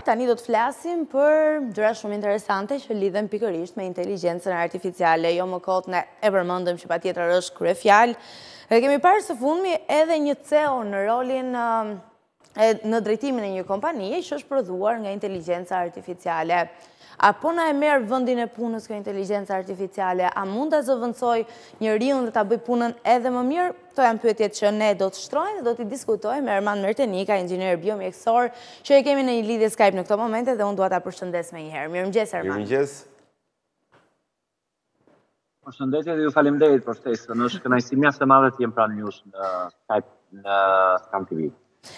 tani do të flasim për gjëra shumë interesante që lidhen pikërisht me inteligjencën artificiale. Jo më kot ne e përmendëm që patjetër është kryefjalë. Kemi parë së fundmi edhe një CEO në rolin në drejtimin e një kompanie që është prodhuar nga inteligjenca artificiale. Apo na e merr vendin e punës kjo inteligjenca artificiale? A mund ta zëvendësoj njeriu dhe ta bëj punën edhe më mirë? Këto janë pyetjet që ne do të shtrojmë dhe do t'i diskutojmë me Erman Mertenika, inxhinier biomjekësor, që e kemi në një lidhje Skype në këto momente dhe unë dua ta përshëndes më një herë. Mirëmëngjes Erman. Mirëmëngjes. Përshëndetje dhe ju faleminderit për ftesën. Është kënaqësi mjaft e madhe të jem pranë jush në Skype në Scan TV.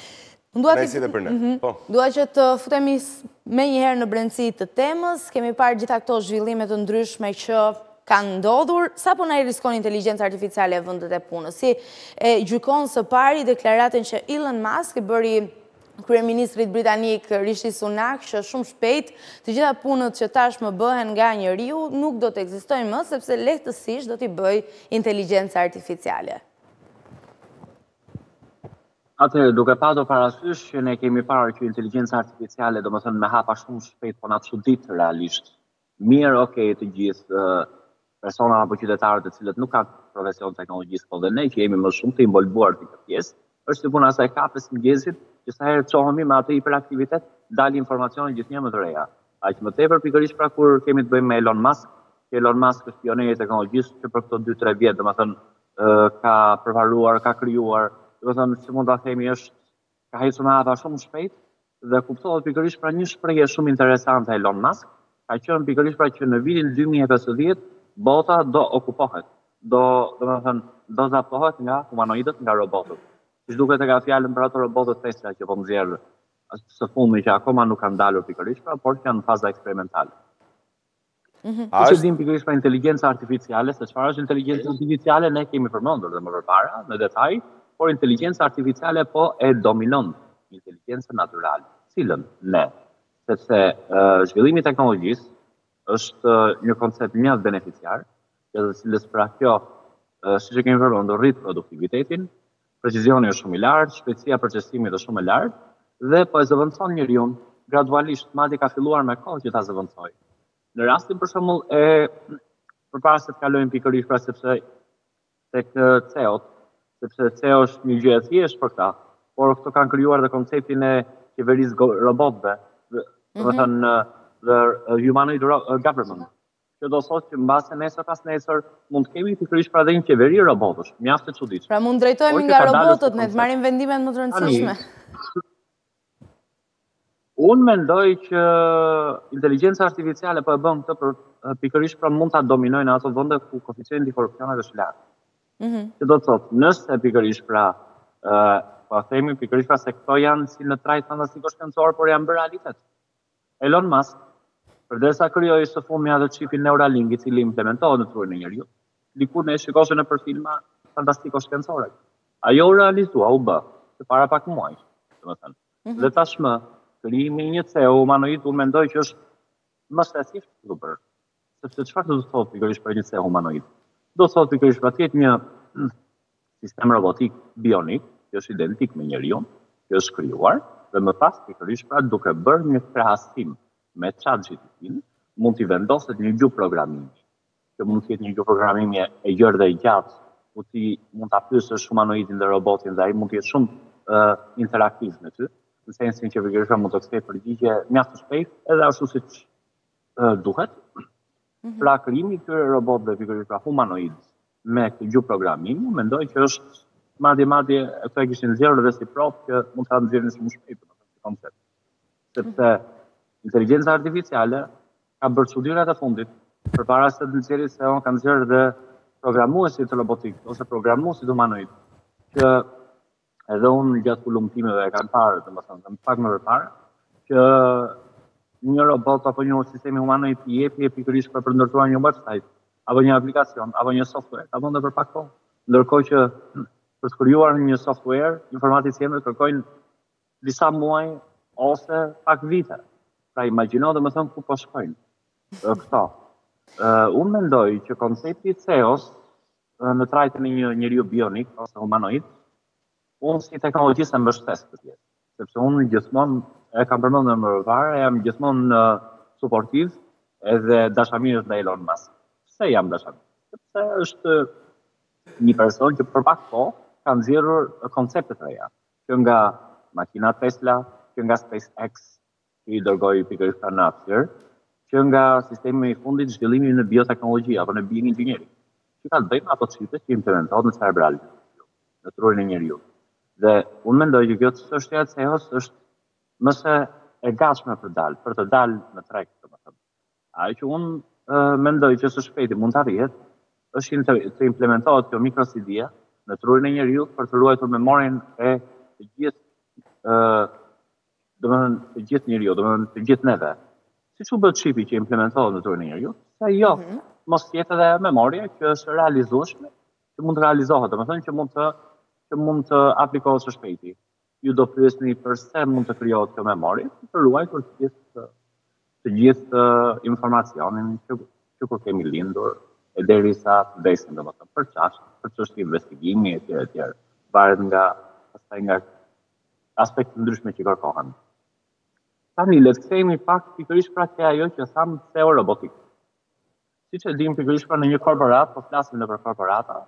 Dua që të futemi me njëherë në brendësi të temës. Kemi parë gjitha këto zhvillime të ndryshme që kanë ndodhur. Sa po na i riskon inteligjenca artificiale e vendet e punës? Si e gjykon së pari deklaratën që Elon Musk i bëri kryeministrit britanik Rishi Sunak, që shumë shpejt të gjitha punët që tashmë bëhen nga njeriu nuk do të ekzistojnë më, sepse lehtësisht do t'i bëj inteligjenca artificiale. Atëherë, duke patur parasysh që ne kemi parë që inteligjenca artificiale, domethënë me hapa shumë shpejt, po na çudit realisht. Mirë, okay, të gjithë personat apo qytetarët të cilët nuk kanë profesion teknologjisë, po dhe ne që jemi më shumë të involvuar në këtë pjesë, është si puna e katës mëngjesit, që sa herë çohemi me atë hiperaktivitet, dalin informacione gjithnjë më të reja. Aq më tepër pikërisht pra kur kemi të bëjmë me Elon Musk, që Elon Musk është pioneri i teknologjisë që për këto 2-3 vjet, domethënë ka përvaruar, ka krijuar, domethënë si mund ta themi është ka hequr me hapa shumë shpejt dhe kuptohet pikërisht pra një shprehje shumë interesante e Elon Musk, ka qenë pikërisht pra që në vitin 2050 bota do okupohet, do zaptohet nga humanoidët, nga robotët. Siç duket nga fjalën për ato robotët Tesla që po nxjerr së fundmi që akoma nuk kanë dalur pikërisht, pra, por që janë në faza eksperimentale. Që dim pikërisht pra inteligjenca artificiale, se çfarë është inteligjenca artificiale ne kemi përmendur dhe më përpara në detaj, por inteligjenca artificiale po e dominon inteligjencën natyrale, cilën ne, sepse zhvillimi i teknologjisë është një koncept mjaft beneficiar, që cilës pra kjo, siç e kemi përmendur, rrit produktivitetin, precizioni është shumë i lartë, shpejtësia procesimit është shumë e lartë dhe po e zëvendëson njeriu gradualisht, madje ka filluar me kohë që ta zëvendësoj. Në rastin për shembull përpara se të kalojmë pikërisht pra sepse tek CEO-t, sepse CEO është një gjë e thjeshtë për këtë, por këto kanë krijuar dhe konceptin e qeverisë robotëve, domethënë the humanoid government. Që do thotë që mbase nesër pas nesër mund të kemi pikërisht pra dhe një qeveri robotësh, mjaft e çuditshme. Pra mund drejtohemi nga robotët, ne të marrim vendimet më të rëndësishme. Unë mendoj që inteligjenca artificiale po e bën këtë për pikërisht pra mund ta dominojnë ato vende ku koeficienti i korrupsionit është lart. Që do të thotë, nëse pikërisht pra po themi pikërisht pra se këto janë si në trajt fantastiko-shkencor, por janë bërë realitet. Elon Musk, përderisa krijoi së fundmi atë çipin Neuralink i cili implementohet në trurin e njeriu, diku ne shikoshin nëpër filma fantastiko-shkencore. Ajo u realizua, u bë, para pak muajsh, domethënë. Dhe tashmë krijimi i një CEO humanoid unë mendoj që është më stresiv të bërë. Sepse çfarë do të thotë pikërisht për një CEO humanoid? Do të thotë pikërisht pra të jetë një sistem robotik bionik, që është identik me njeriu, që është krijuar dhe më pas pikërisht pra duke bërë një krahasim me ChatGPT-n, mund t'i vendoset një gjuhë programimi, që mund të jetë një gjuhë programimi e gjerë dhe e gjatë, ku ti mund ta pyesësh humanoidin dhe robotin dhe ai mund të jetë shumë interaktiv me ty, në sensin që pikërisht mund të kthejë përgjigje mjaft të shpejtë edhe ashtu siç duhet. Pra krijimi i këtyre robotëve pikërisht pra humanoid me këtë gjuhë programimi, mendoj që është madje këto e kishin nxjerrur dhe si provë që mund ta nxjerrin shumë shpejt këtë koncept. Sepse inteligjenca artificiale ka bërë çudirat e fundit, përpara se të nxjerrë se ka nxjerrë dhe programuesit robotik ose programuesit humanoid, që edhe unë gjatë kulumtimeve e kam parë, domethënë pak më përpara, që një robot apo një sistemi humanoid i jepi pikërisht për ndërtuar një website, apo një aplikacion, apo një software, apo edhe për pak kohë. Ndërkohë që për të krijuar një software, informaticënët kërkojnë disa muaj ose pak vite. Pra imagjino domethënë ku po shkojnë këto. Unë mendoj që koncepti i CEO-s në trajtën e një njeriu bionik ose humanoid, unë si teknologjistë e mbështes këtë jetë. Sepse unë gjithmonë e kam përmendur më parë, jam gjithmonë suportiv edhe dashamirës ndaj Elon Musk. Pse jam dashamir? Sepse është një person që për pak kohë ka nxjerrur koncepte të reja, që nga makina Tesla, që nga SpaceX, që i dërgoi pikërisht në natyrë, që nga sistemi i fundit zhvillimi në bioteknologji apo në bioinxhiniering, që ka të bëjë me ato çipe që implementohet në cerebral, në trurin e njeriu. Dhe unë mendoj që kjo çështja e CEOs është mëse e gatshme për të dalë në treg, domethënë. Ajo që unë mendoj që së shpejti mund të arrihet, është të implementohet kjo mikroCD-a në trurin e njeriu për të ruajtur memorien e të gjithë domethënë të gjithë njeriu, domethënë të gjithë neve. Siç u bë čipi që implementohet në trurin e njeriu, se jo, mos jetë edhe memorie që është realizueshme, që mund të realizohet, domethënë që mund të aplikohet së shpejti. Ju do pyesni përse mund të krijohet kjo memorie, për ruajtur të gjithë informacionin që kur kemi lindur e derisa të vdesim, domethënë për çast, për çështje investigimi etj. Varet nga aspekte ndryshme që kërkohen. Tani le të kthehemi pak pikërisht pra te ajo që tham CEO robotik. Siç e dim pikërisht pra në një korporat, po flasim nëpër korporata,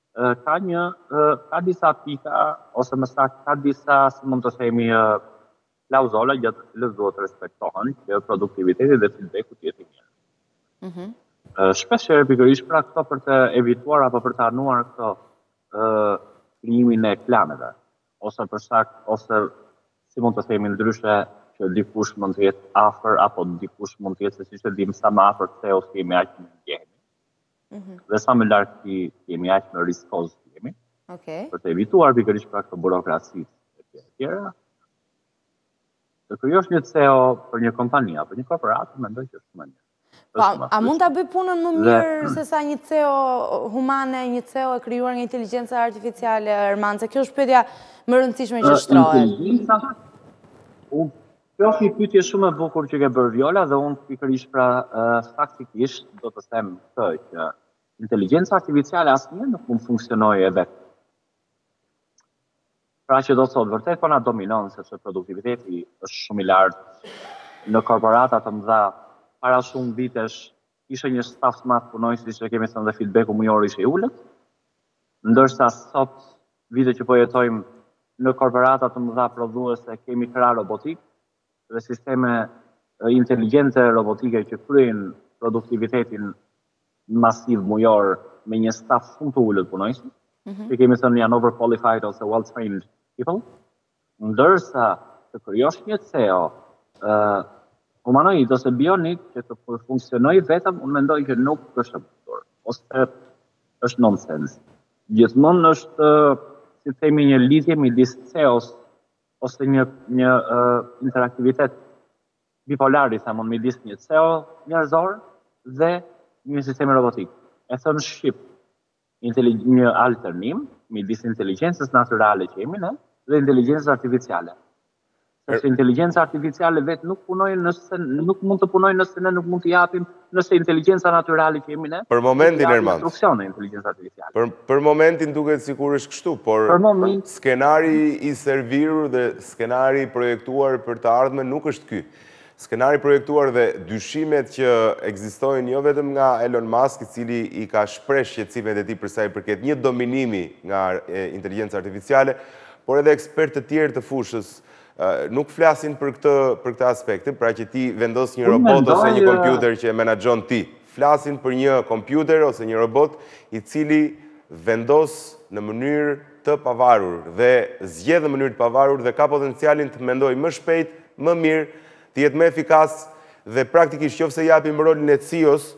ka disa pika ose më saktë ka disa, si mund të themi, klauzola gjatë të cilës duhet të respektohen që produktiviteti dhe feedbacku të jetë i mirë. Shpeshherë pikërisht pra këto për të evituar apo për të anuar këto krijimin e klaneve, ose për shkak ose si mund të themi ndryshe që dikush mund të jetë afër apo dikush mund të jetë se siç e dim sa më afër CEOs jemi aq më ndjehemi. Dhe sa më larg jemi aq më riskoz jemi. Për të evituar pikërisht pra këtë burokraci etj. Të krijosh një CEO për një kompani apo një korporat, mendoj që është më mirë. A mund ta bëj punën më mirë se sa një CEO humane, një CEO e krijuar nga inteligjenca artificiale, Erman? Se kjo është pyetja më e rëndësishme që shtrohet. Kjo është një pyetje shumë e bukur që ke bërë Viola dhe unë pikërisht pra faktikisht do të them këtë që inteligjenca artificiale asnjëherë nuk mund funksionojë e vetë. Pra që do të thotë vërtet po na dominon sepse produktiviteti është shumë i lartë në korporata të mëdha. Para shumë vitesh ishte një staf të madh punojësi që kemi thënë dhe feedbacku mujor ishte i ulët, ndërsa sot vite që po jetojmë në korporata të mëdha prodhuese kemi krah robotik dhe sisteme inteligjente robotike që kryejnë produktivitetin masiv mujor me një staf shumë të ulët punojësi, që kemi thënë janë overqualified ose well-trained people, ndërsa të krijosh një CEO humanoid ose bionik që të funksionojë vetëm, unë mendoj që nuk është e bukur, ose është nonsens. Gjithmonë është, si themi, një lidhje midis CEOs ose një interaktivitet bipolar, i themon, midis një CEO njerëzor dhe një sistemi robotik. E thënë shqip, një alternim midis inteligjencës natyrale që jemi ne dhe inteligjencës artificiale. Sepse inteligjenca artificiale vetë nuk mund të punojë nëse ne nuk mund t'i japim, nëse inteligjenca natyrale që jemi ne. Për momentin, Erman. Instruksione inteligjenca artificiale. Për momentin duket sikur është kështu, por skenari i servirur dhe skenari projektuar për të ardhmen nuk është ky. Skenari projektuar dhe dyshimet që ekzistojnë jo vetëm nga Elon Musk, i cili i ka shpresh shqetësimet e tij për sa i përket një dominimi nga inteligjenca artificiale, por edhe ekspertë të tjerë të fushës nuk flasin për këtë aspekte, pra që ti vendos një robot ose një kompjuter që e menaxhon ti. Flasin për një kompjuter ose një robot i cili vendos në mënyrë të pavarur dhe zgjedh në mënyrë të pavarur dhe ka potencialin të mendojë më shpejt, më mirë, të jetë më efikas dhe praktikisht qofse japim rolin e CEO-s.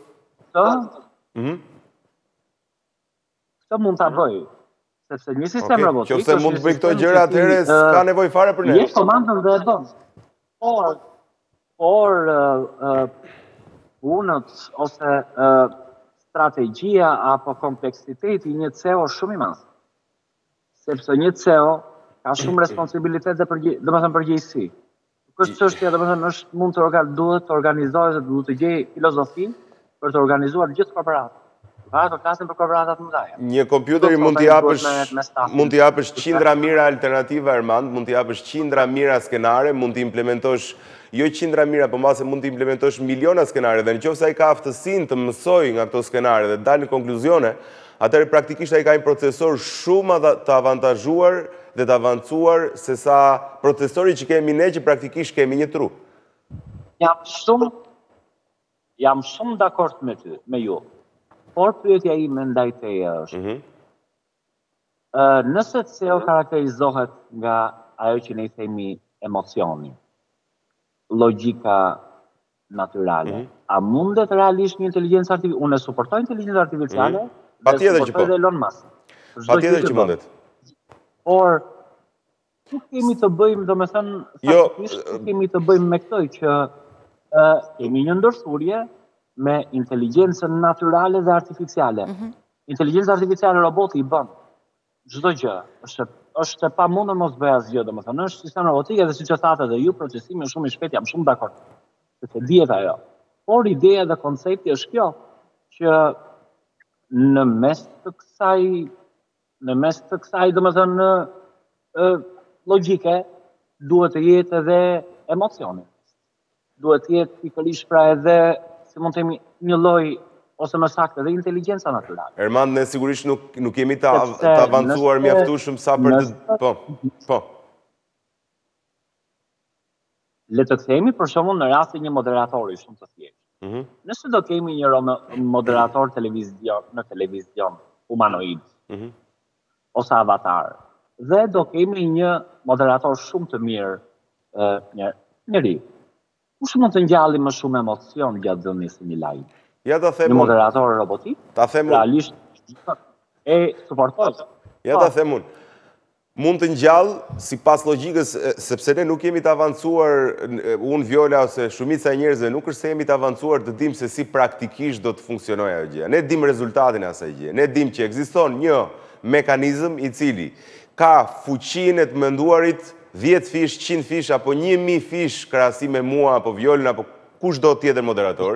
Këtë mund ta bëj. Sepse një sistem robotik... Qofse mund të bëj këto gjëra, atëherë s'ka nevojë fare për ne. Jep komandën dhe e bën. Por punët ose strategjia apo kompleksiteti i një CEO është shumë i madh. Sepse një CEO ka shumë responsabilitet dhe domethënë përgjegjësi. Nuk është çështja, domethënë duhet të organizohet dhe duhet të gjejë filozofi për të organizuar gjithë korporatën. korporatat, flasim për korporatat më dhaja. Një kompjuteri mund t'i japësh qindra mira alternativa, Ermand, mund t'i japësh qindra mira skenare, mund t'i implementosh, jo qindra mira, për mbase mund t'i implementosh miliona skenare, dhe në qoftë se ai ka aftësinë të mësoj nga këto skenare dhe dalë në konkluzione, atëherë praktikisht ai ka një procesor shumë të avantazhuar dhe të avancuar se sa procesori që kemi ne që praktikisht kemi një tru. Jam shumë dakord me ju. Por pyetja ime ndaj teje është. Nëse CEO karakterizohet nga ajo që ne i themi emocioni, logjika natyrale, a mundet realisht një inteligjencë artificiale? Unë e suportoj inteligjencë artificiale, patjetër që po. Dhe Elon Musk. Patjetër që mundet. Por ku kemi të bëjmë, domethënë, faktikisht ku kemi të bëjmë me këtë që kemi një ndërthurje me inteligjencën natyrale dhe artificiale. Inteligjenca artificiale roboti i bën çdo gjë. Është e pamundur mos bëj asgjë, domethënë, është sistem robotik edhe siç e thatë edhe ju, procesimi është shumë i shpejtë, jam shumë dakord. Sepse dihet ajo. Por ideja dhe koncepti është kjo, që në mes të kësaj, domethënë, logjike, duhet të jetë edhe emocioni. Duhet të jetë pikërisht pra edhe, si mund të themi, një lloj ose më saktë edhe inteligjenca natyrale. Ermand, ne sigurisht nuk kemi të avancuar mjaftueshëm sa për të... Po. Le të themi për shembull në rastin një moderatori shumë të thjeshtë. Nëse do kemi një moderator në televizion humanoid ose avatar, dhe do kemi një moderator shumë të mirë, njëri, kush mund të ngjalli më shumë emocion gjatë dhënies së një lajmi? Një moderator robotik? Realisht e suportoj. Ja ta them unë. Mund të ngjallë sipas logjikës, sepse ne nuk jemi të avancuar, unë Viola ose shumica e njerëzve nuk është se jemi të avancuar të dim se si praktikisht do të funksionojë ajo gjë. Ne dim rezultatin e asaj gjë. Ne dim që ekziston një mekanizëm i cili ka fuqinë e të menduarit 10 fish, 100 fish apo 1000 fish krahasim me mua apo Violën apo kushdo tjetër moderator.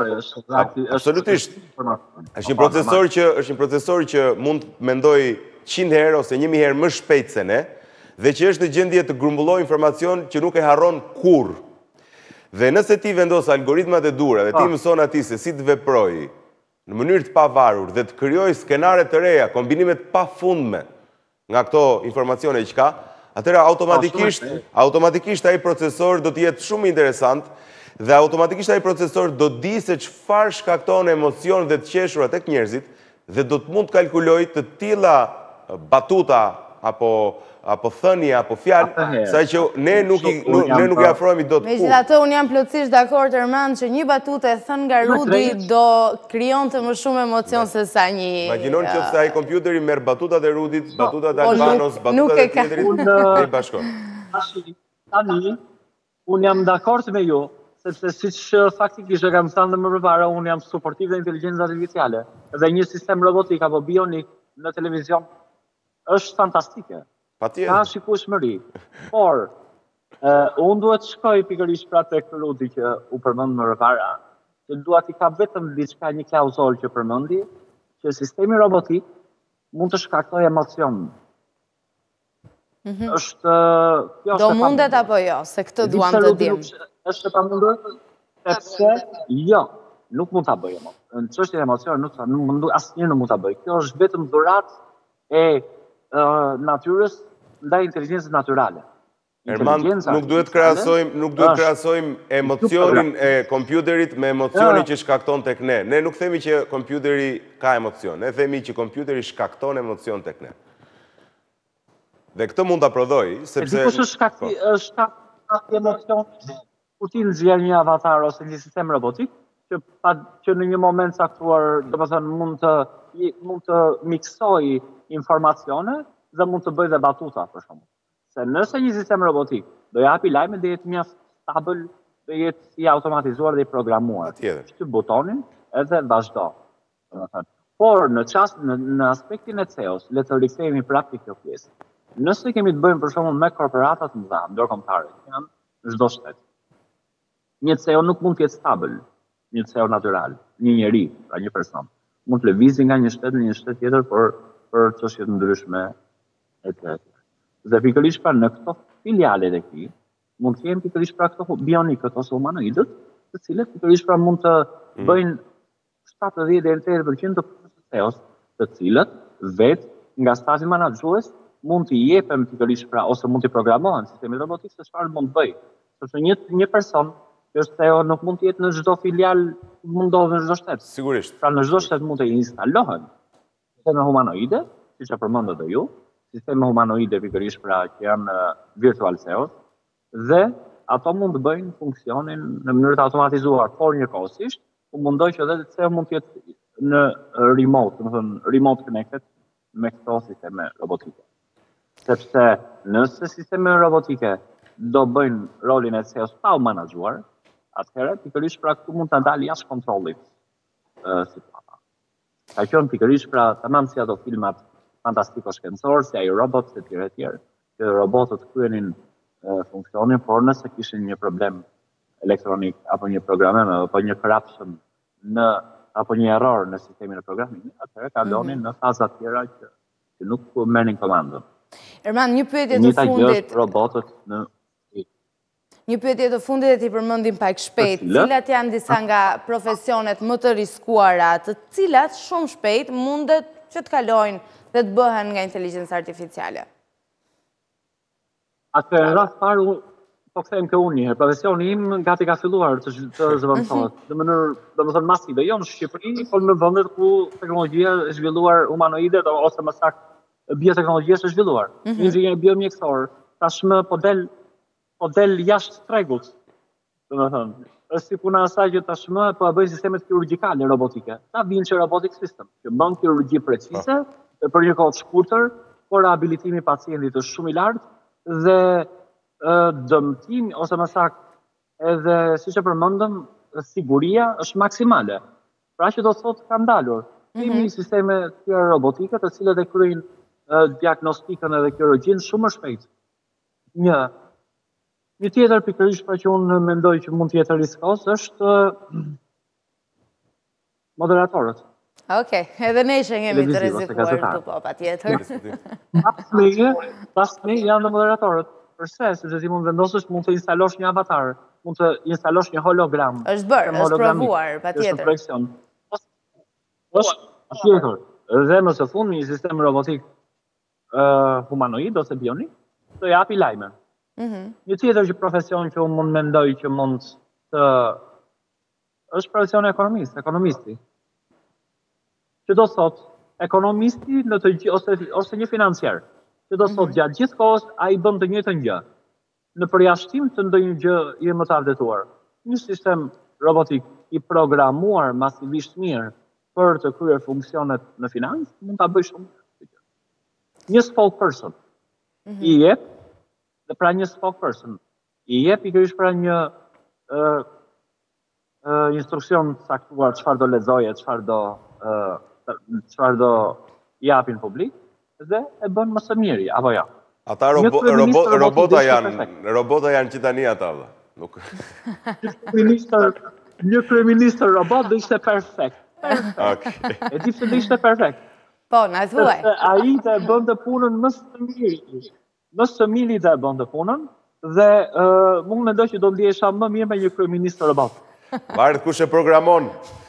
Absolutisht. Është një procesor që mund të mendoj 100 herë ose 1000 herë më shpejt se ne, dhe që është në gjendje të grumbullojë informacion që nuk e harron kurrë. Dhe nëse ti vendos algoritmat e dura dhe ti mëson atij se si të veprojë në mënyrë të pavarur dhe të krijojë skenare të reja, kombinime të pafundme nga këto informacione që ka, atëherë automatikisht ai procesor do të jetë shumë interesant dhe automatikisht ai procesor do di se çfarë shkakton emocion dhe të qeshura tek njerëzit dhe do të mund të kalkulojë të tilla batuta apo thënie apo fjalë, sa që ne nuk i afrohemi dot. Megjithatë, unë jam plotësisht dakord, Ermand, që një batutë e thënë nga Rudi do krijonte më shumë emocion se sa një... Imagjinoni nëse ai kompjuteri merr batutat e Rudit, batutat e Albanos, batutat e tjetrit dhe i bashkon. Tani, unë jam dakord me ju, sepse siç faktikisht e kam thënë dhe më përpara, unë jam suportiv dhe inteligjencë artificiale, dhe një sistem robotik apo bionik në televizion është fantastike. Ka shikueshmëri. Por, unë duhet shkoj pikërisht pra tek Rudi që u përmend më përpara, që duhet i ka vetëm diçka, një klauzol që përmendi, që sistemi robotik mund të shkaktojë emocion. Do mundet apo jo, se këtë duam të dim. Është e pamundur, sepse jo, nuk mund ta bëjë. Në çështjen e emocionit asnjëherë nuk mund ta bëjë. Kjo është vetëm dhuratë e natyrës ndaj inteligjencës natyrale. Ermand, nuk duhet krahasojmë emocionin e kompjuterit me emocionin që shkakton tek ne. Ne nuk themi që kompjuteri ka emocion, ne themi që kompjuteri shkakton emocion tek ne. Dhe këtë mund ta prodhoj, sepse... Dikush është emocion, kur ti nxjerr një avatar ose një sistem robotik, që në një moment caktuar, domethënë mund të miksojë informacione dhe mund të bëjë dhe batuta, për shembull. Se nëse një sistem robotik do japi lajme, do jetë mjaft stabil, do jetë i automatizuar dhe i programuar. Shtyp butonin edhe vazhdo. Por në aspektin e CEO-s, le të rikthehemi prapë kjo pjesë. Nëse kemi të bëjmë për shembull me korporatat të mëdha, ndërkombëtare, janë në çdo shtet. Një CEO nuk mund të jetë stabil, një CEO natyral, një njeri, pra një person. mund të lëvizi nga një shtet në një shtet tjetër për çështje të ndryshme etj. Dhe pikërisht pra në këto filialet e këtij mund të jenë pikërisht pra këto bionikët ose humanoidët, të cilët pikërisht pra mund të bëjnë 70 deri në 80% të punës së SEO-s, të cilët vetë nga stafi menaxhues mund t'i jepen pikërisht pra ose mund t'i programohen sistemi robotik se çfarë mund të bëjë. Sepse një person që është SEO nuk mund të jetë në çdo filial, mund ndodhet në çdo shtet. Sigurisht. Pra në çdo shtet mund të instalohen sisteme humanoide, siç e përmendët dhe ju, sisteme humanoide pikërisht pra që janë virtual SEO, dhe ato mund të bëjnë funksionin në mënyrë të automatizuar, por njëkohësisht, u mundoj që edhe SEO mund të jetë në remote, domethënë remote connected me këto sisteme robotike. Sepse nëse sisteme robotike do bëjnë rolin e SEO-s pa u menaxhuar, atëherë pikërisht pra këtu mund ta dalë jashtë kontrollit situata. Ka qenë pikërisht pra tamam si ato filmat fantastiko-shkencor, si ai robot etj. Që robotët kryenin funksionin, por nëse kishin një problem elektronik apo një programim apo një corruption apo një error në sistemin e programimit, atëherë kalonin në faza të tjera që nuk merrnin komandën. Erman, një pyetje të fundit. Robotët Një pyetje të fundit e ti përmendim pak shpejt. Cilat janë disa nga profesionet më të riskuara, të cilat shumë shpejt mundet që të kalojnë dhe të bëhen nga inteligjenca artificiale? Atë në rast parë, po kthejmë ke unë njëherë, profesioni im gati ka filluar të zëvendësohet në mënyrë domethënë masive, jo në Shqipëri, por në vendet ku teknologjia është zhvilluar humanoide ose më saktë bioteknologjia është zhvilluar. Inxhinier biomjekësor tashmë po del jashtë tregut. Domethënë, është si puna asaj që tashmë po bëjnë sistemet kirurgjikale robotike. Ta vinë që robotic system, që bën kirurgji precize për një kohë të shkurtër, por rehabilitimi i pacientit është shumë i lartë dhe dëmtimi ose më saktë edhe siç e përmendëm, siguria është maksimale. Pra që do të thotë ka ndalur. Kemi sisteme të tjera robotike të cilat e kryejnë diagnostikën edhe kirurgjinë shumë më shpejt. Një tjetër pikërisht pra që unë mendoj që mund të jetë riskos është moderatorët. Okej, edhe ne jemi të rrezikuar këtu po, patjetër. Pas me janë moderatorët. Përse? Sepse ti mund vendosësh, mund të instalosh një avatar, mund të instalosh një hologram. Është bërë, është provuar, patjetër. Është tjetër. Dhe më së fundi një sistem robotik humanoid ose bionik të japi lajme. Një tjetër që profesion që unë mund mendoj që mund të është profesioni ekonomisti. Që do thot ekonomisti në të ose një financier. Që do thot gjatë gjithë kohës a i bën të njëjtën gjë. Në përjashtim të ndonjë gjë i më të vërtetuar. Një sistem robotik i programuar masivisht mirë për të kryer funksionet në financë, mund ta bëjë shumë. Një spokesperson i jep dhe pra një spokesperson i jep pikërisht pra një instruksion të saktuar çfarë do lexojë, çfarë do japin publik dhe e bën më së miri, apo jo? Ata robota janë që tani ata. Një kryeministër robot do ishte perfekt. E di pse do ishte perfekt. Po, na thuaj. Ai të bënte punën më së miri. Më së miri të bënte punën dhe mund mendoj që do ndihesha më mirë me një kryeministër robot. Varet kush e programon.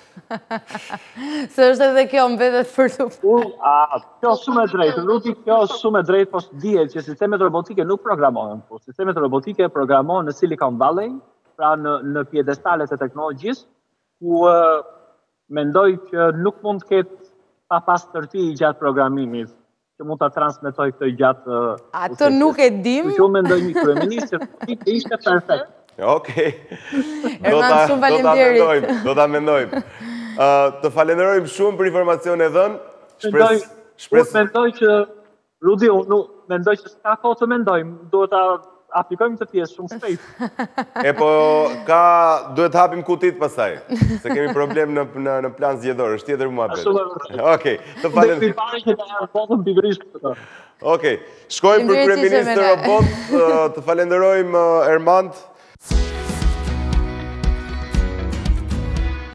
Se është edhe kjo mbetet për të Kjo është shumë e drejtë, Ruti, kjo është shumë e drejtë, po dihet që sistemet robotike nuk programohen, po sistemet robotike programohen në Silicon Valley, pra në pjedestalet e teknologjisë, ku mendoj që nuk mund të ketë pa pastërti gjatë programimit, që mund ta transmetoj këtë gjatë. Ato nuk e dim. Që unë mendoj një kryeministër ishte perfekt. Okej. Erman, shumë faleminderit. Do ta mendojmë. Të falenderojmë shumë për informacionin e dhënë. Mendoj që Rudi, unë mendoj që s'ka kohë të mendojmë, duhet ta aplikojmë këtë pjesë shumë shpejt. Po duhet të hapim kutit pastaj, se kemi problem në plan zgjedhor, është tjetër muhabet. Okej, të falenderojmë. Okej, shkojmë për kryeministër robot, të falenderojmë Ermand.